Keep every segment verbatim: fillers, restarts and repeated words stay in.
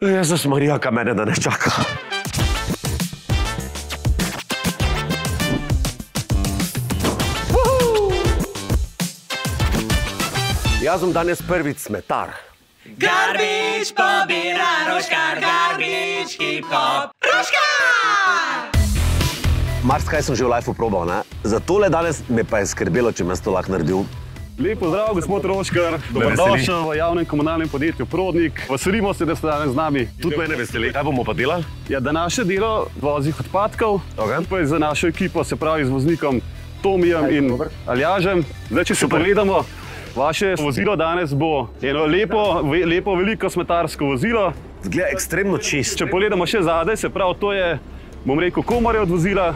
Jezus Marija, kaj mene da ne čaka. Jaz sem danes prvič smetar. Garbič pobira Roškar, Garbič hip-hop, Roškar! Marsikaj sem že v lifeu probal, ne? Za tole danes me pa je skrbelo, če me to lahko naredil. Lep pozdrav, gospod Roškar. Dobrodošel v javnem komunalnem podjetju Prodnik. Veselimo se, da ste danes z nami. Tudi mene veseli. Kaj bomo pa delali? Ja, današnje delo vozih odpadkov, skupaj za našo ekipo, se pravi z voznikom Tomijem in Aljažem. Zdaj, če se pogledamo, vaše vozilo danes bo eno lepo, lepo veliko smetarsko vozilo. Zgleda ekstremno čist. Če pogledamo še zadaj, se pravi, to je, bom rekel, komore od vozila.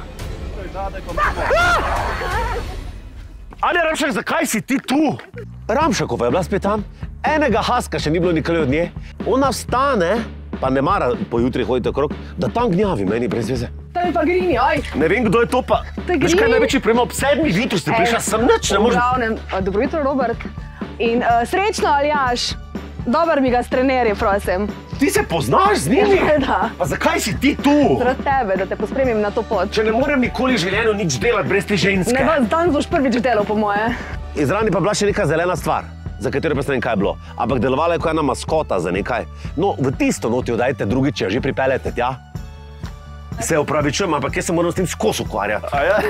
Anja Ramšak, zakaj si ti tu? Ramšakova je bila spet tam. Enega haska še ni bilo nikoli od nje. Ona vstane, pa ne mara pojutri hoditi okrog, da tam gnjavi meni brez veze. To je pa Grini, oj. Ne vem, kdo je to pa. Veš kaj največji problem, ob sedmih jutru ste prišla sem nič, ne možem. V glavnem, dobro jutro, Robert. In uh, srečno, Aljaž. Dobar mi ga s trenerji, prosim. Ti se poznaš z njimi? Da. Pa zakaj si ti tu? Zaradi tebe, da te pospremim na to pot. Če ne morem nikoli v življenju nič delati brez te ženske. Ne, pa danes boš prvič delal, po moje. Izraven je pa bila še neka zelena stvar, za katero pa ne vem, kaj je bilo. Ampak delovala je kot ena maskota za nekaj. No, v tisto noti oddajte drugič, če že pripeljete tja. Se opravičujem, ampak jaz se moram s tem skos ukvarjati. A ja?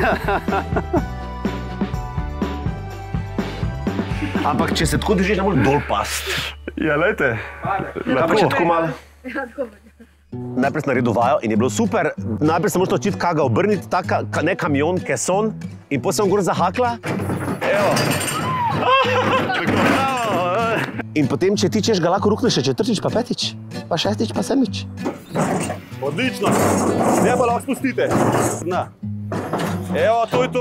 Ampak če se tako držiš, ne moreš dol past. Ja, lejte. Kaj pa še tako malo? Najprej sem naredil vajo in je bilo super. Najprej sem moral naučiti, kaj ga obrniti, taka, ne kamion, keson. In potem sem gor zahakla. Evo. In potem, če tičeš, ga lahko rukneš še četrtič, pa petič, pa šestič, pa sedmič. Odlično. Zdaj pa lahko spustite. Na. Evo, to je to.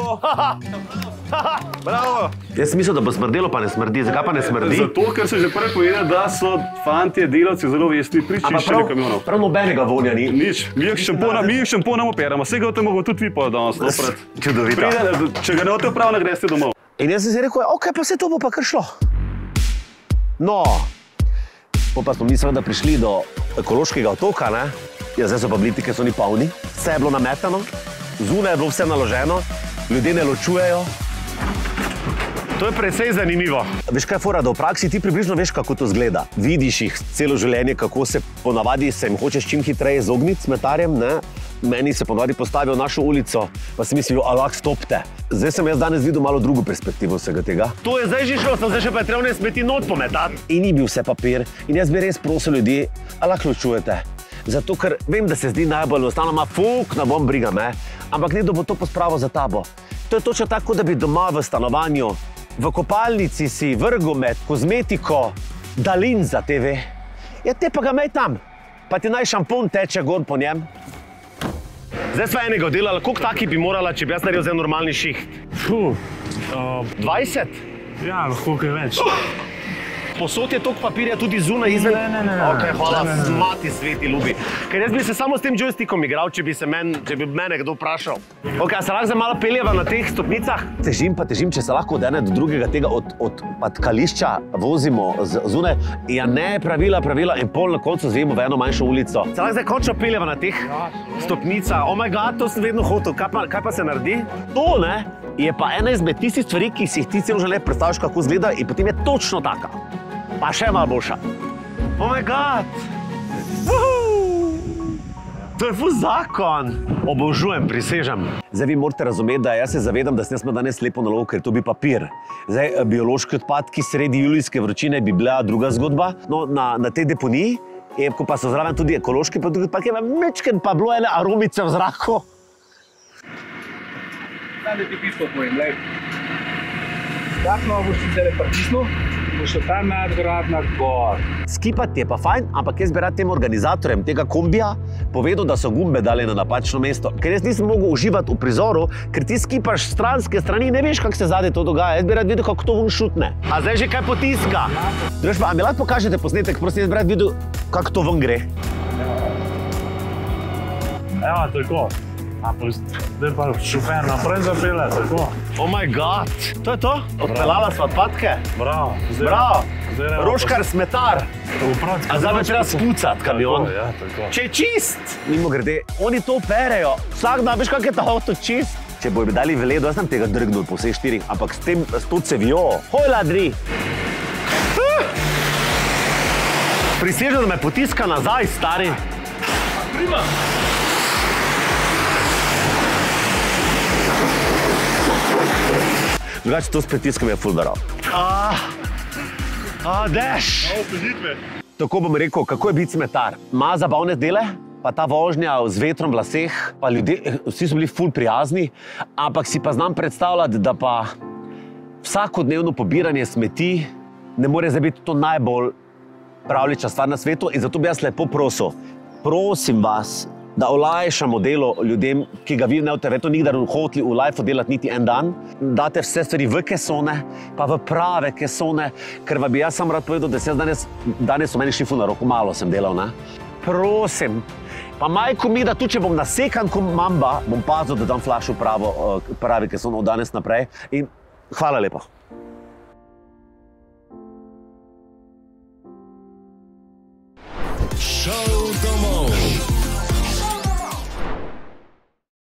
Bravo. Jaz sem mislil, da bo smrdelo, pa ne smrdi. Zakaj pa ne smrdi? Zato, ker se že prej povedal, da so fantje, delavci zelo vestni pri čiščenju kamionov. Prav nobenega vonja ni. Nič. Mi jih šamponom operamo. Vsega o tem mogo tudi vi pa danes napred. Čudovito. Če ga ne boste opravili, greste domov. In jaz sem si rekel, ok, pa se to bo pa kar šlo. No, pa smo mi seveda prišli do ekološkega otoka, ne? Ja, zdaj so pa bili ti, ker so ni polni. Vse je bilo nametano, zunaj je bilo vse naloženo, ljudje ne ločujejo. To je precej zanimivo. Veš kaj je fora, da v praksi ti približno veš, kako to zgleda. Vidiš jih celo življenje, kako se ponavadi se jim hočeš čim hitreje izogniti smetarjem, ne? Meni se ponavadi postavijo našo ulico, pa si mislijo, a lahko stopite. Zdaj sem jaz danes videl malo drugo perspektivo vsega tega. To je zdaj že šlo, sem zdaj še pa je trebno smeti not pometati. In ni bil vse papir. In jaz bi res prosil ljudi, a lahko ločujete. Zato, ker vem, da se zdi najbolj enostavno, ma fuk, ne bom briga, me. Ampak nekdo bo to pospravil za tabo. To je točno tako, da bi doma v stanovanju, v kopalnici si vrgel med kozmetiko, dalin za te ve. Ja, te pa ga imej tam, pa ti naj šampon teče gor po njem. Zdaj sva enega oddelala, koliko taki bi morala, če bi jaz naredil zdaj normalni šiht? Fuh. dvajset? Ja, lahko kaj več. Posod je toliko papirja tudi zunaj izven? Ne, ne, ne. Ok, hvala, smati sveti ljubi. Ker jaz bi se samo s tem joystickom igral, če bi se mene, če bi mene kdo vprašal. Ok, a se lahko zdaj malo peljeva na teh stopnicah? Težim pa težim, če se lahko od ene do drugega tega od tkališča vozimo zunaj. Ja, ne, pravila, pravila in pol na koncu zvijemo v eno manjšo ulico. Se lahko zdaj končno peljeva na teh stopnicah? Oh my god, to sem vedno hotel. Kaj pa se naredi? To, ne, je pa ena izmed tistih stvari, ki si jih ti celo želje predstavljaš, kako izgleda in potem je točno taka. Pa še malo boljša. Oh my god! To je ful zakon! Obožujem, prisežem. Zdaj vi morate razumeti, da jaz se zavedam, da sem danes lepo nalogo, ker to bi papir. Zdaj, biološki odpadki sredi julijske vročine bi bila druga zgodba. No, na tej deponiji, ko pa so zraven tudi ekološki odpadki, mečken pa bilo ene aromice v zraku. Zdaj, da ti pismo povem, lej. Takno boš si zdaj pritisnil, boš še ta nadgradna gor. Skipati je pa fajn, ampak jaz bi rad tem organizatorjem tega kombija povedal, da so gumbe dali na napačno mesto. Ker jaz nisem mogel uživati v prizoru, ker ti skipaš stranske strani, ne veš, kako se zadaj to dogaja. Jaz bi rad videl, kako to ven šutne. A zdaj že kaj potiska. Druž pa, a mi lahko pokažete posnetek, prosim, jaz bi rad videl, kako to ven gre. Evo, tako. Zdaj pa šofer naprej zapele, tako. Oh my god, to je to? Odpeljala sva odpadke? Bravo. Bravo. Roškar smetar. A zdaj me treba spucat kamion. Ja, tako. Če je čist, mimo grede, oni to perejo. Vsak dan, veš, kak je ta avto čist? Če bojo mi dali veledo, jaz sem tega drgnul po vseh štirih, ampak s tem, s to cevjo. Hoj, ladri! Prisežem, da me potiska nazaj, stari. Prima! Drugače, to s pritiskom je ful daral. Ah, ah, deš! Tako bom rekel, kako je biti smetar. Ima zabavne dele, pa ta vožnja z vetrom v laseh, pa ljudje, vsi so bili ful prijazni, ampak si pa znam predstavljati, da pa vsakodnevno pobiranje smeti ne more zdaj biti to najbolj pravlična stvar na svetu in zato bi jaz lepo prosil, prosim vas, da olajšamo delo ljudem, ki ga vi ne boste verjetno nikdar hoteli v lifeu delati niti en dan, date vse stvari v kesone, pa v prave kesone, ker vam bi jaz sam rad povedal, da se danes, danes so meni šli ful na roko, malo sem delal, ne? Prosim, pa majko mi, da tudi če bom nasekan kot mamba, bom pazil, da dam flašu pravo, pravi keson od danes naprej in hvala lepo. Show